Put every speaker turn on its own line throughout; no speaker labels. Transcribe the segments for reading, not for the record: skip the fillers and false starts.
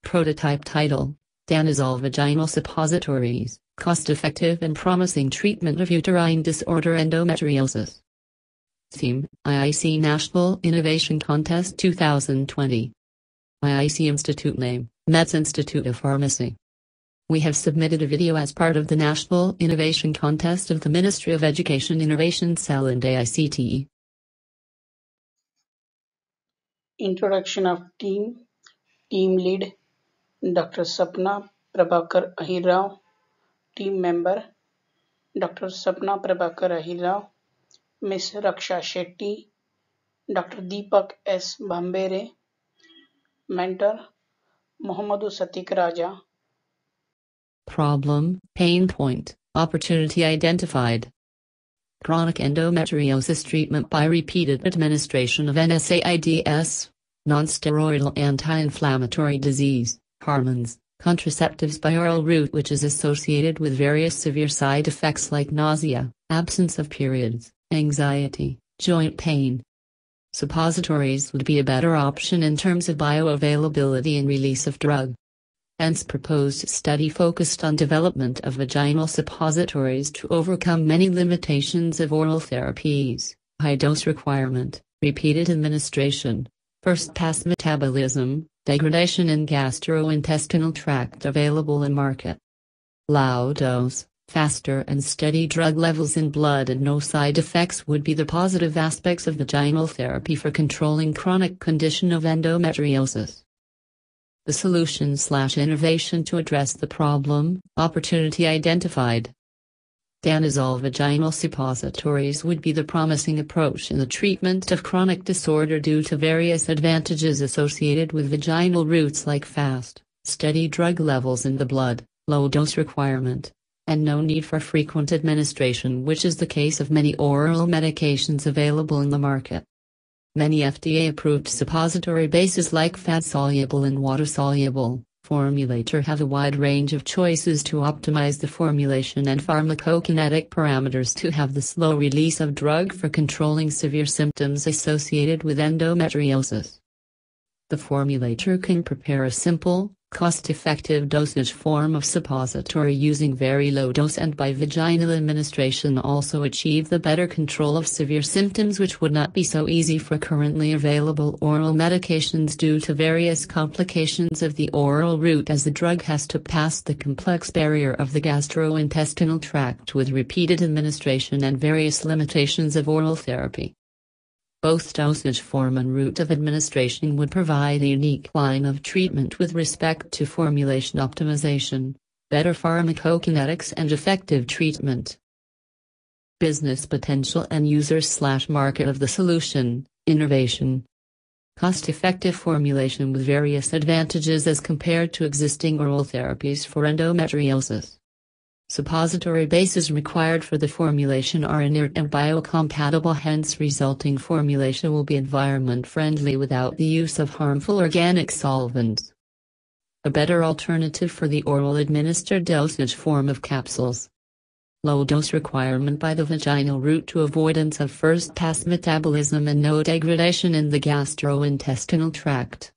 Prototype title: Danazol Vaginal Suppositories, Cost-Effective and Promising Treatment of Uterine Disorder Endometriosis. Theme: IIC National Innovation Contest 2020. IIC Institute name: Metz Institute of Pharmacy. We have submitted a video as part of the National Innovation Contest of the Ministry of Education Innovation Cell and AICTE.
Introduction of Team Lead: Dr. Sapna Prabhakar Ahir Rao. Team Member: Dr. Sapna Prabhakar Ahir Rao, Ms. Raksha Shetty, Dr. Deepak S. Bhambere. Mentor: Mohammadu Satiq Raja.
Problem, pain point, opportunity identified. Chronic endometriosis treatment by repeated administration of NSAIDs, non-steroidal anti-inflammatory disease, hormones, contraceptives by oral route, which is associated with various severe side effects like nausea, absence of periods, anxiety, joint pain. Suppositories would be a better option in terms of bioavailability and release of drug. Hence proposed study focused on development of vaginal suppositories to overcome many limitations of oral therapies: high dose requirement, repeated administration, first pass metabolism, degradation in gastrointestinal tract available in market. Low dose, faster and steady drug levels in blood and no side effects would be the positive aspects of vaginal therapy for controlling chronic condition of endometriosis. The solution/innovation to address the problem, opportunity identified. Danazol vaginal suppositories would be the promising approach in the treatment of chronic disorder due to various advantages associated with vaginal routes like fast, steady drug levels in the blood, low dose requirement, and no need for frequent administration, which is the case of many oral medications available in the market. Many FDA-approved suppository bases like fat-soluble and water-soluble formulator have a wide range of choices to optimize the formulation and pharmacokinetic parameters to have the slow release of drug for controlling severe symptoms associated with endometriosis. The formulator can prepare a simple, cost-effective dosage form of suppository using very low dose and by vaginal administration also achieve the better control of severe symptoms, which would not be so easy for currently available oral medications due to various complications of the oral route, as the drug has to pass the complex barrier of the gastrointestinal tract with repeated administration and various limitations of oral therapy. Both dosage form and route of administration would provide a unique line of treatment with respect to formulation optimization, better pharmacokinetics and effective treatment. Business potential and user/market of the solution: innovation. Cost-effective formulation with various advantages as compared to existing oral therapies for endometriosis. Suppository bases required for the formulation are inert and biocompatible, hence resulting formulation will be environment-friendly without the use of harmful organic solvents. A better alternative for the oral administered dosage form of capsules. Low dose requirement by the vaginal route to avoidance of first-pass metabolism and no degradation in the gastrointestinal tract.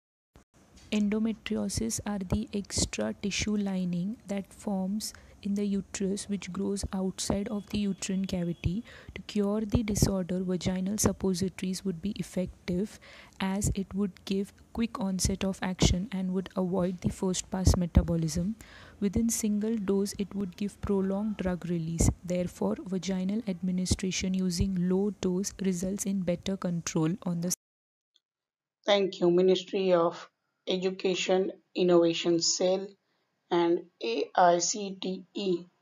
Endometriosis are the extra tissue lining that forms in the uterus, which grows outside of the uterine cavity. To cure the disorder, vaginal suppositories would be effective, as it would give quick onset of action and would avoid the first pass metabolism. Within single dose, it would give prolonged drug release. Therefore, vaginal administration using low dose results in better control on the.
Thank you, Ministry of Education Innovation Cell and AICTE.